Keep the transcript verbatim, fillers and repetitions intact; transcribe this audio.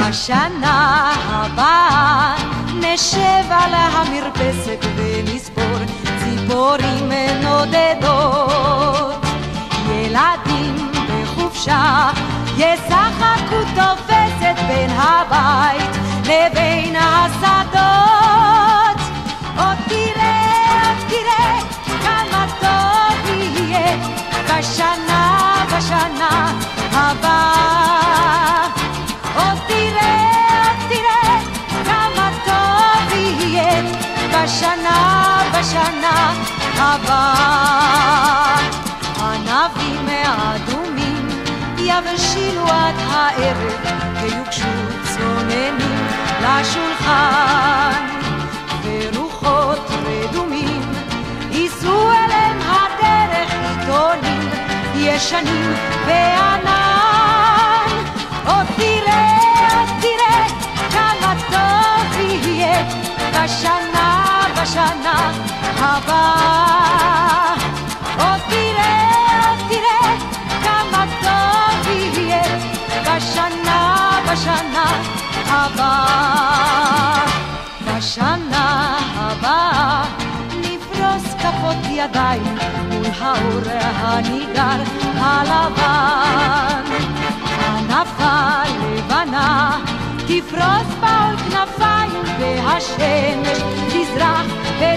בשנה הבאה נשב על המרפסת ונספור ציפורים נודדות. ילדים בחופשה ישחקו תופסת בין הבית לבין השדות. עוד תראה, עוד תראה כמה טוב יהיה בשנה, בשנה הבאה. עוד תראה, עוד תראה כמה טוב יהיה בשנה, בשנה הבאה. ענבים האדומים יבשילו עד הערב ויוגשו צוננים לשולחן, ורוחות רדומים ייסעו אליהם הדרך עיתונים ישנים בענן. עוד תראה, עוד תראה כמה טוב יהיה בשנה, בשנה הבאה. עוד תראה, עוד תראה כמה טוב יהיה בשנה, בשנה הבאה. בשנה הבאה נפרוס כפות ידיים מול האור הניגר הלבן. ענפה לבנה תפרוס בעול כנפיים והשמש תזרח